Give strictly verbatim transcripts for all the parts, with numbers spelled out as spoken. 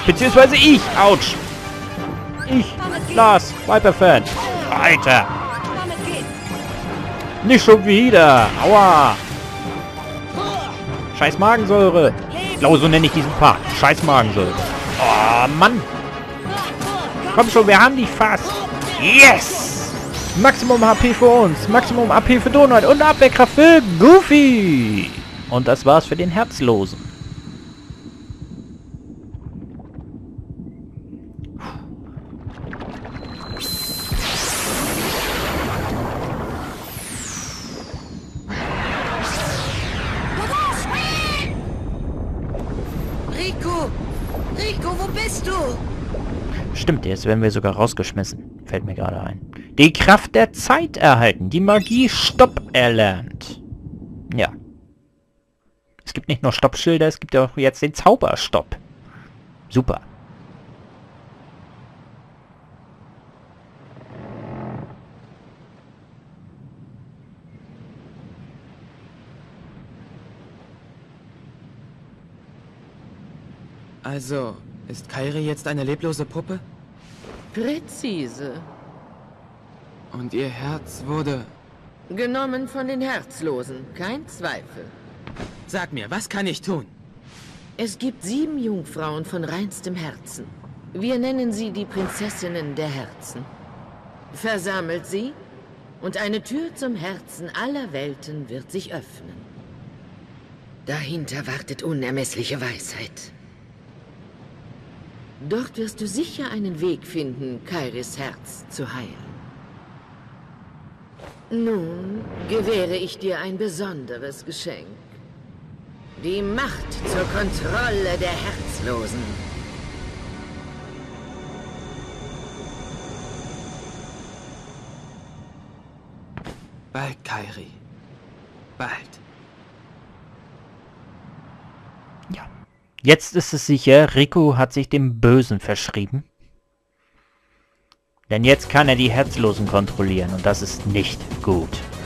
Beziehungsweise ich. Autsch. Ich, Lars, Viper-Fan. Alter. Nicht schon wieder. Aua. Scheiß Magensäure. Ich glaube, so nenne ich diesen Part. Scheiß Magensäure. Oh, Mann. Komm schon, wir haben dich fast. Yes. Maximum H P für uns. Maximum A P für Donut. Und Abwehrkraft für Goofy. Und das war's für den Herzlosen. Rico! Rico, wo bist du? Stimmt, jetzt werden wir sogar rausgeschmissen. Fällt mir gerade ein. Die Kraft der Zeit erhalten. Die Magie Stopp erlernt. Ja. Es gibt nicht nur Stoppschilder, es gibt ja auch jetzt den Zauberstopp. Super. Also, ist Kairi jetzt eine leblose Puppe? Präzise. Und ihr Herz wurde... Genommen von den Herzlosen, kein Zweifel. Sag mir, was kann ich tun? Es gibt sieben Jungfrauen von reinstem Herzen. Wir nennen sie die Prinzessinnen der Herzen. Versammelt sie und eine Tür zum Herzen aller Welten wird sich öffnen. Dahinter wartet unermessliche Weisheit. Dort wirst du sicher einen Weg finden, Kairis Herz zu heilen. Nun gewähre ich dir ein besonderes Geschenk. Die Macht zur Kontrolle der Herzlosen. Bald, Kairi. Bald. Ja. Jetzt ist es sicher, Rico hat sich dem Bösen verschrieben. Denn jetzt kann er die Herzlosen kontrollieren und das ist nicht gut.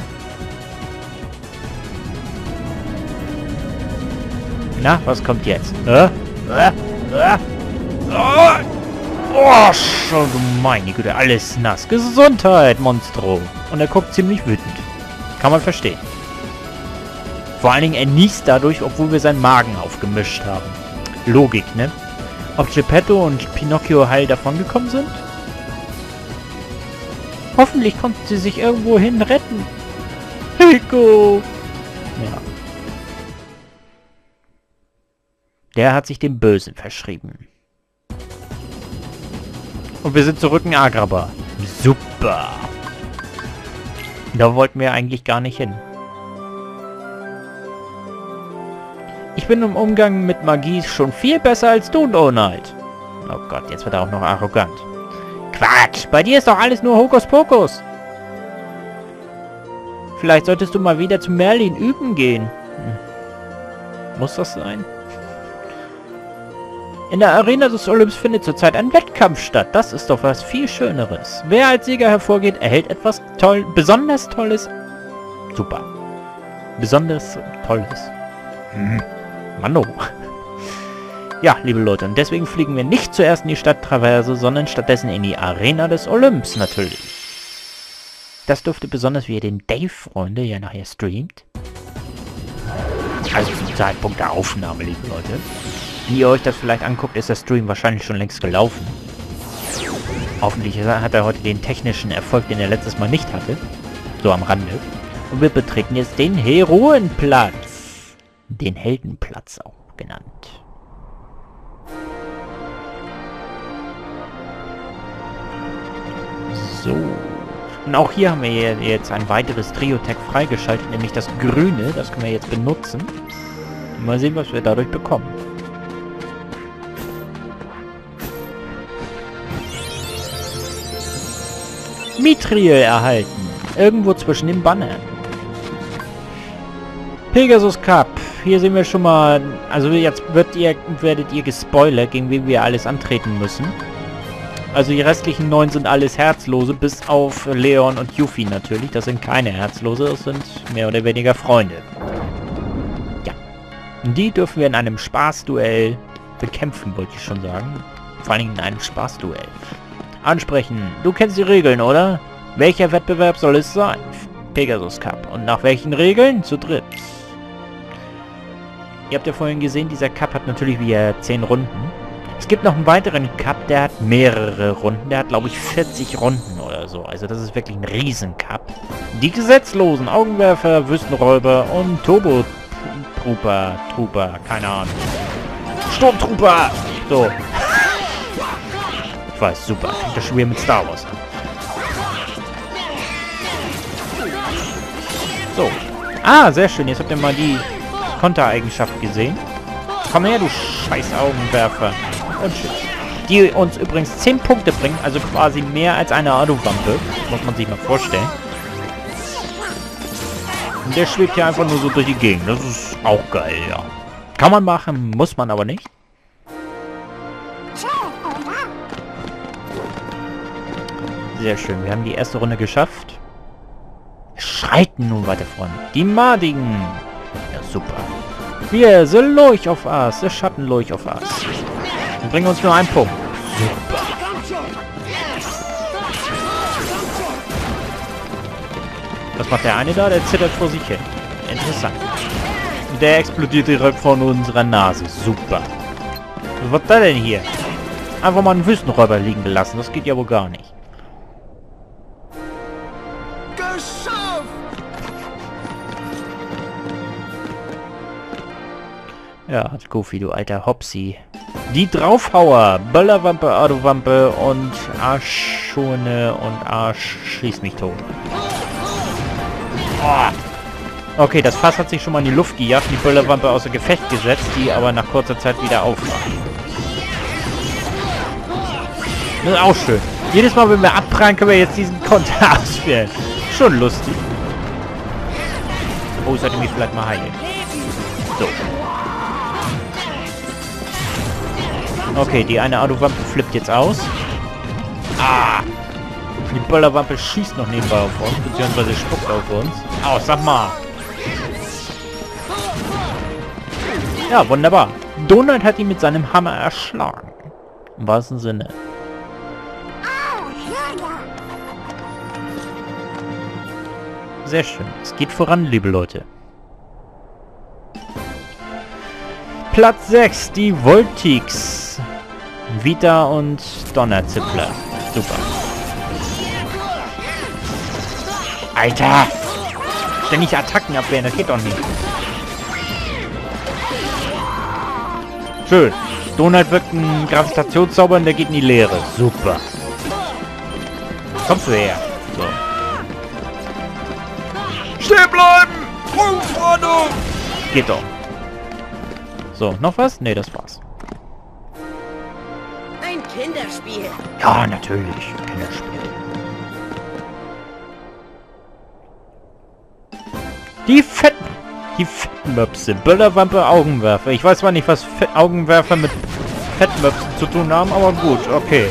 Na, was kommt jetzt? Äh? Äh? Äh? Oh! Oh, schon meine Güte, alles nass. Gesundheit, Monstro. Und er guckt ziemlich wütend. Kann man verstehen. Vor allen Dingen, er niest dadurch, obwohl wir seinen Magen aufgemischt haben. Logik, ne? Ob Geppetto und Pinocchio heil davongekommen sind? Hoffentlich konnten sie sich irgendwo hin retten. Rico! Ja. Der hat sich dem Bösen verschrieben. Und wir sind zurück in Agrabah. Super! Da wollten wir eigentlich gar nicht hin. Ich bin im Umgang mit Magie schon viel besser als du, Donald. Oh Gott, jetzt wird er auch noch arrogant. Quatsch! Bei dir ist doch alles nur Hokuspokus. Vielleicht solltest du mal wieder zu Merlin üben gehen. Hm. Muss das sein? In der Arena des Olymps findet zurzeit ein Wettkampf statt. Das ist doch was viel Schöneres. Wer als Sieger hervorgeht, erhält etwas toll, besonders Tolles. Super. Besonders Tolles. Hm. Mano. Ja, liebe Leute, und deswegen fliegen wir nicht zuerst in die Stadttraverse, sondern stattdessen in die Arena des Olymps natürlich. Das dürfte besonders, wie ihr den Dave, Freunde, ja nachher streamt. Also zum Zeitpunkt der Aufnahme, liebe Leute. Wenn ihr euch das vielleicht anguckt, ist der Stream wahrscheinlich schon längst gelaufen. Hoffentlich hat er heute den technischen Erfolg, den er letztes Mal nicht hatte. So am Rande. Und wir betreten jetzt den Heroenplatz. Den Heldenplatz auch genannt. So. Und auch hier haben wir jetzt ein weiteres Trio-Tag freigeschaltet, nämlich das Grüne. Das können wir jetzt benutzen. Mal sehen, was wir dadurch bekommen. Mithril erhalten. Irgendwo zwischen den Bannern. Pegasus Cup. Hier sehen wir schon mal... Also jetzt wird ihr, werdet ihr gespoilert, gegen wen wir alles antreten müssen. Also die restlichen neun sind alles Herzlose, bis auf Leon und Yuffie natürlich. Das sind keine Herzlose, das sind mehr oder weniger Freunde. Ja. Und die dürfen wir in einem Spaßduell bekämpfen, wollte ich schon sagen. Vor allem in einem Spaßduell. Ansprechen. Du kennst die Regeln, oder? Welcher Wettbewerb soll es sein? Pegasus Cup. Und nach welchen Regeln? Zu dritt. Ihr habt ja vorhin gesehen, dieser Cup hat natürlich wieder zehn Runden. Es gibt noch einen weiteren Cup, der hat mehrere Runden. Der hat, glaube ich, vierzig Runden oder so. Also das ist wirklich ein Riesen-Cup. Die Gesetzlosen, Augenwerfer, Wüstenräuber und Turbo-Trooper, Trooper, keine Ahnung. Sturmtrooper! So. Ich weiß, super. Das Spiel mit Star Wars. So. Ah, sehr schön. Jetzt habt ihr mal die Kontereigenschaft gesehen. Komm her, du scheiß Augenwerfer. Und tschüss. Die uns übrigens zehn Punkte bringen, also quasi mehr als eine Alu-Wampe. Muss man sich mal vorstellen. Und der schwebt hier einfach nur so durch die Gegend. Das ist auch geil, ja. Kann man machen, muss man aber nicht. Sehr schön, wir haben die erste Runde geschafft. Wir schreiten nun weiter voran. Die Madigen. Ja, super. Wir sind Lurch auf Ass, der Schattenlurch auf Ass. Wir bringen uns nur einen Punkt. Super. Was macht der eine da? Der zittert vor sich hin. Interessant. Der explodiert direkt vor unserer Nase. Super. Was war da denn hier? Einfach mal einen Wüstenräuber liegen gelassen. Das geht ja wohl gar nicht. Ja, Goofy, du alter Hopsi. Die Draufhauer, Böllerwampe, Autowampe und Arschschone und Arsch schieß mich tot. Oh. Okay, das Fass hat sich schon mal in die Luft gejagt, die Böllerwampe außer Gefecht gesetzt, die aber nach kurzer Zeit wieder aufwacht. Das ist auch schön. Jedes Mal, wenn wir abprallen, können wir jetzt diesen Konter ausführen. Schon lustig. Oh, ich sollte mich vielleicht mal heilen. So. Okay, die eine Autowampe flippt jetzt aus. Ah! Die Böllerwampe schießt noch nebenbei auf uns, beziehungsweise spuckt auf uns. Aus, sag mal! Ja, wunderbar. Donald hat ihn mit seinem Hammer erschlagen. Im wahrsten Sinne. Sehr schön. Es geht voran, liebe Leute. Platz sechs, die Voltix. Vita und Donnerzippler. Super. Alter! Ständig Attacken abwehren, das geht doch nicht. Schön. Donald wirkt einen Gravitationszauber und der geht in die Leere. Super. Kommst du her? So. Stehen bleiben! Rückfahrt! Geht doch. So, noch was? Ne, das war's. Ein Kinderspiel. Ja, natürlich. Kinderspiel. Die fetten, die Fettmöpse. Böllerwampe, Augenwerfer. Ich weiß zwar nicht, was Fe Augenwerfer mit Fettmöpsen zu tun haben, aber gut, okay.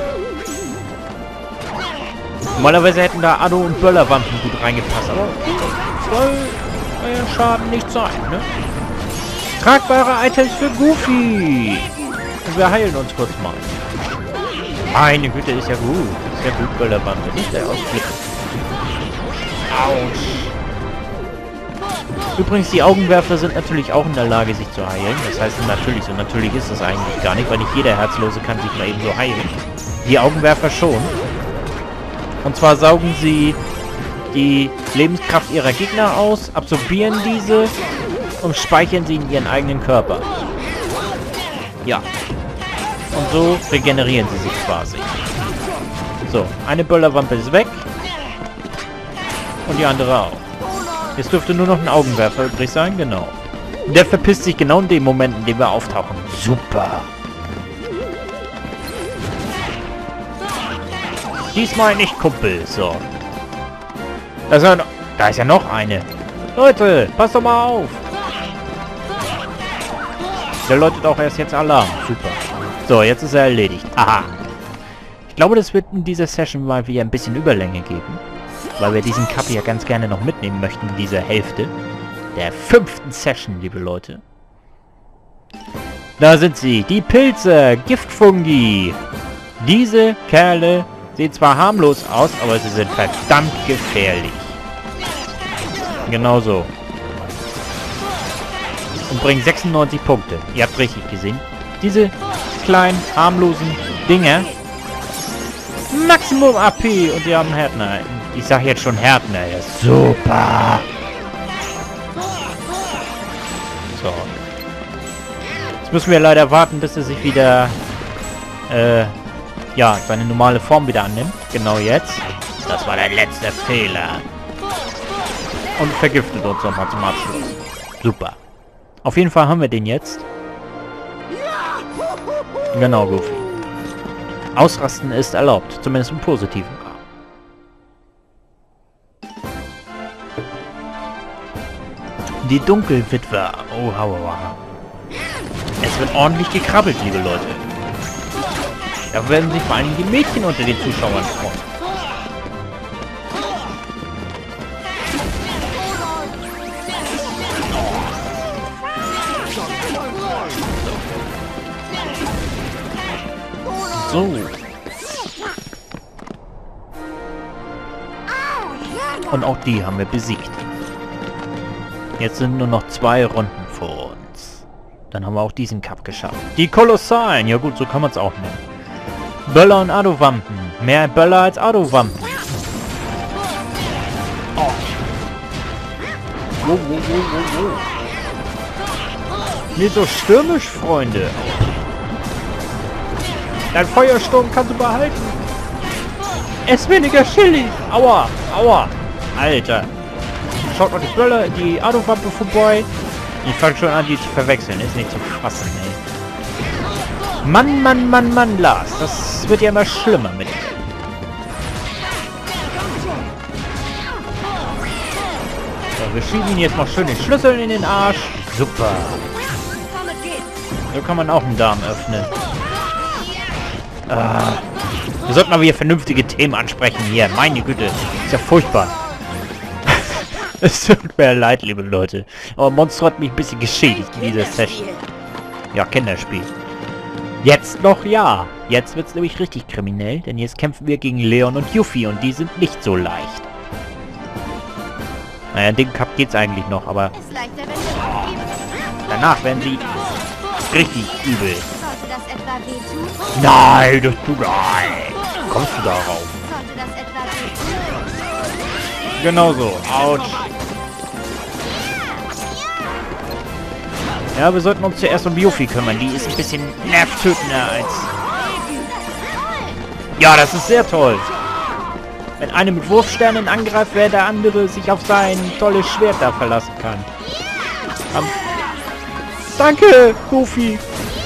Normalerweise hätten da Ado und Böllerwampen gut reingepasst, aber soll euer Schaden nicht sein, ne? Tragbare Items für Goofy. Und wir heilen uns kurz mal. Meine Güte, ist ja gut. Ist ja gut, Böllerwampe. Nicht der Ausblick. Autsch. Übrigens, die Augenwerfer sind natürlich auch in der Lage, sich zu heilen. Das heißt natürlich, so natürlich ist das eigentlich gar nicht, weil nicht jeder Herzlose kann sich mal eben so heilen. Die Augenwerfer schon. Und zwar saugen sie die Lebenskraft ihrer Gegner aus, absorbieren diese und speichern sie in ihren eigenen Körper. Ja. Und so regenerieren sie sich quasi. So, eine Böllerwampe ist weg. Und die andere auch. Jetzt dürfte nur noch ein Augenwerfer übrig sein, genau. Der verpisst sich genau in dem Moment, in dem wir auftauchen. Super. Diesmal nicht, Kumpel. So. Da ist ja noch, da ist ja noch eine. Leute, passt doch mal auf. Der läutet auch erst jetzt Alarm. Super. So, jetzt ist er erledigt. Aha. Ich glaube, das wird in dieser Session mal wieder ein bisschen Überlänge geben. Weil wir diesen Cup ja ganz gerne noch mitnehmen möchten in dieser Hälfte. Der fünften Session, liebe Leute. Da sind sie. Die Pilze. Giftfungi. Diese Kerle sehen zwar harmlos aus, aber sie sind verdammt gefährlich. Genau so. Und bringen sechsundneunzig Punkte. Ihr habt richtig gesehen. Diese kleinen, harmlosen Dinger. Maximum A P. Und die haben Härtner. Ich sage jetzt schon Härtner. Ja, super. So. Jetzt müssen wir leider warten, bis er sich wieder, äh, ja, seine normale Form wieder annimmt. Genau jetzt. Das war der letzte Fehler. Und vergiftet uns nochmal zum Abschluss. Super. Auf jeden Fall haben wir den jetzt. Genau, Goofy. Ausrasten ist erlaubt. Zumindest im positiven Rahmen. Die Dunkelwitwer. Oh, hauaua. Es wird ordentlich gekrabbelt, liebe Leute. Da werden sich vor allem die Mädchen unter den Zuschauern freuen. So. Und auch die haben wir besiegt. Jetzt sind nur noch zwei Runden vor uns. Dann haben wir auch diesen Cup geschafft. Die Kolossalen. Ja gut, so kann man es auch nennen. Böller und Adowampen. Mehr Böller als Adowampen. Oh. Wo, wo, wo, wo, wo. Nicht so stürmisch, Freunde. Dein Feuersturm kannst du behalten. Ess weniger Chili. Aua, aua. Alter. Schaut mal die Böller, die Adowampe vorbei. Ich fange schon an, die zu verwechseln. Ist nicht zu fassen, ey. Mann, Mann, Mann, Mann, Lars. Das wird ja immer schlimmer mit dir. So, wir schieben ihn jetzt mal schön den Schlüssel in den Arsch. Super. So kann man auch einen Darm öffnen. Ah, wir sollten aber hier vernünftige Themen ansprechen hier. Meine Güte. Ist ja furchtbar. Es tut mir leid, liebe Leute. Aber Monster hat mich ein bisschen geschädigt in dieser Session. Ja, Kinderspiel. Jetzt noch ja. Jetzt wird es nämlich richtig kriminell, denn jetzt kämpfen wir gegen Leon und Yuffie und die sind nicht so leicht. Naja, in dem Cup geht's eigentlich noch, aber danach werden sie richtig übel. Nein, das tut nein. Kommst du darauf? Genau so. Autsch. Ja, wir sollten uns zuerst um Yuffie kümmern. Die ist ein bisschen nervtötender als... Ja, das ist sehr toll. Wenn einer mit Wurfsternen angreift, wäre der andere sich auf sein tolles Schwert da verlassen kann. Um, Danke, Goofy.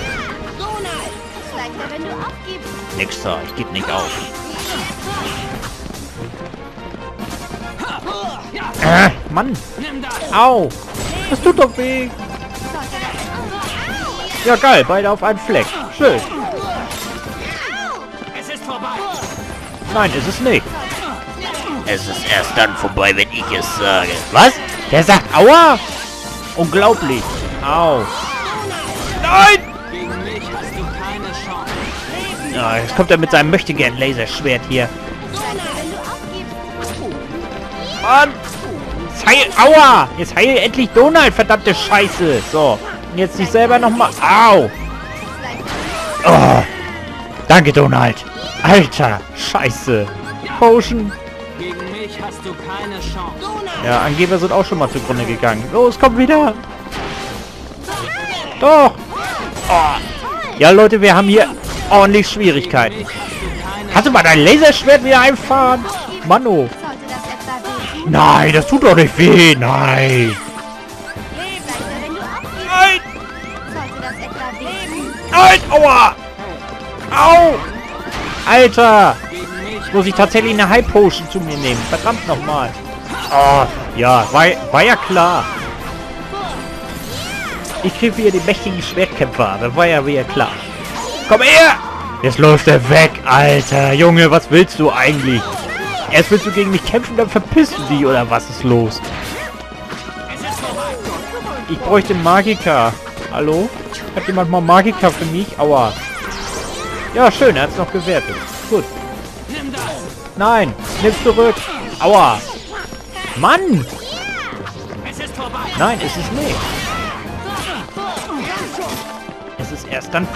Nix da, ich geb nicht auf. Äh, Mann. Au. Das tut doch weh. Ja, geil. Beide auf einen Fleck. Schön. Nein, ist es nicht. Es ist erst dann vorbei, wenn ich es sage. Was? Der sagt Aua? Unglaublich. Au. Nein! Ja, jetzt kommt er mit seinem Möchtegern-Laserschwert hier. Mann! Jetzt heil... Aua! Jetzt heil endlich Donald, verdammte Scheiße! So. Und jetzt nicht selber nochmal... Au! Oh! Danke, Donald! Alter! Scheiße! Potion! Gegen mich hast du keine Chance. Ja, Angeber sind auch schon mal zugrunde gegangen. Los, komm wieder! Doch! Oh. Ja, Leute, wir haben hier ordentlich Schwierigkeiten. Kannst du mal dein Laserschwert wieder einfahren? Manno! Nein, das tut doch nicht weh! Nein! Nein! Nein! Aua! Au! Alter! Jetzt muss ich tatsächlich eine High Potion zu mir nehmen. Verdammt nochmal. Oh, ja, war, war ja klar. Ich kriege wieder den mächtigen Schwertkämpfer. Das war ja wieder klar. Komm her! Jetzt läuft er weg, Alter. Junge, was willst du eigentlich? Erst willst du gegen mich kämpfen, dann verpisst du dich, oder was ist los? Ich bräuchte Magika. Hallo? Hat jemand mal Magika für mich? Aua. Ja, schön, er hat es noch gewertet. Gut. Nein, nimm zurück. Aua. Mann! Nein, ist es nicht. Es ist erst dann...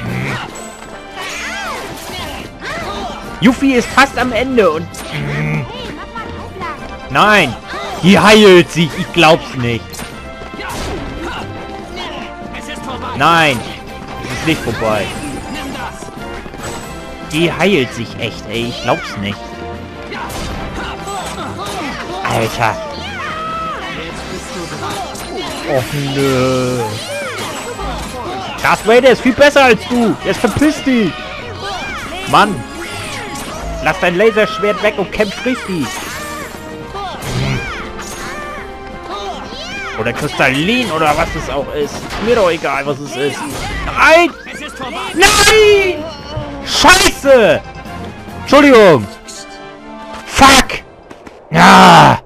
Yuffie ist fast am Ende und... Nein! Die heilt sich, ich glaub's nicht. Nein! Es ist nicht vorbei. Die heilt sich echt, ey. Ich glaub's nicht. Alter. Och nö. Darth Vader ist viel besser als du. Jetzt verpiss dich. Mann. Lass dein Laserschwert weg und kämpf richtig. Oder Kristallin oder was es auch ist. Mir doch egal, was es ist. Nein! Nein! Scheiße! Entschuldigung! Fuck! Ja!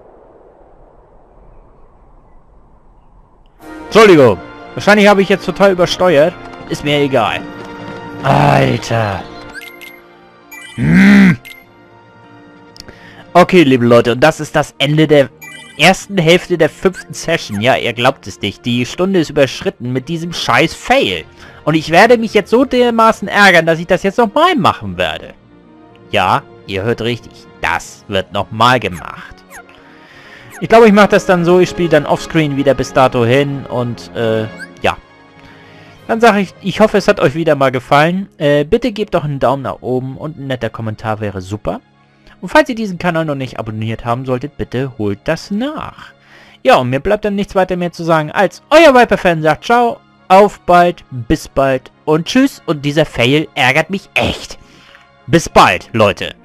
Entschuldigung. Wahrscheinlich habe ich jetzt total übersteuert. Ist mir egal. Alter. Hm. Okay, liebe Leute. Und das ist das Ende der ersten Hälfte der fünften Session. Ja, ihr glaubt es nicht. Die Stunde ist überschritten mit diesem scheiß Fail. Und ich werde mich jetzt so dermaßen ärgern, dass ich das jetzt nochmal machen werde. Ja, ihr hört richtig. Das wird nochmal gemacht. Ich glaube, ich mache das dann so. Ich spiele dann offscreen wieder bis dato hin. Und, äh, ja. Dann sage ich, ich hoffe, es hat euch wieder mal gefallen. Äh, bitte gebt doch einen Daumen nach oben und ein netter Kommentar wäre super. Und falls ihr diesen Kanal noch nicht abonniert haben solltet, bitte holt das nach. Ja, und mir bleibt dann nichts weiter mehr zu sagen, als euer Viper-Fan sagt ciao, auf bald, bis bald und tschüss. Und dieser Fail ärgert mich echt. Bis bald, Leute.